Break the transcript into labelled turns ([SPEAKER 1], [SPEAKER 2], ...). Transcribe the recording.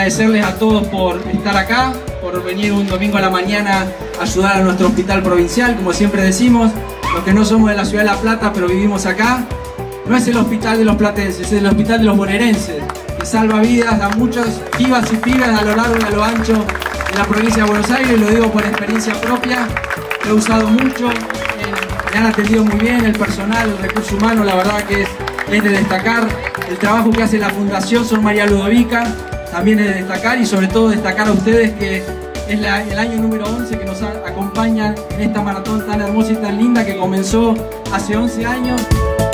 [SPEAKER 1] agradecerles a todos por estar acá, por venir un domingo a la mañana a ayudar a nuestro hospital provincial. Como siempre decimos, los que no somos de la ciudad de La Plata pero vivimos acá, no es el hospital de los platenses, es el hospital de los bonaerenses, que salva vidas a muchos pibas y pibas a lo largo y a lo ancho de la provincia de Buenos Aires. Lo digo por experiencia propia, lo he usado mucho, me han atendido muy bien, el personal, el recurso humano, la verdad que es de destacar. El trabajo que hace la Fundación Sor María Ludovica también es de destacar, y sobre todo destacar a ustedes que es el año número 11 que nos acompañan en esta maratón tan hermosa y tan linda que comenzó hace 11 años.